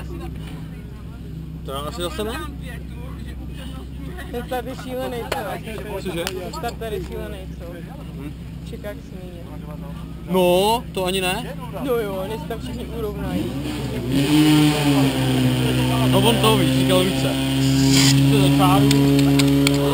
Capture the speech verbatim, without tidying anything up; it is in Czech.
To já asi zase ne? Ten tady šílený, co? Cože? Ten tady šílený, co? Hm? Čeká k sníně. No, to ani ne. No jo, oni se tam všichni urovnají. No on to víš, říkal více. To začáru.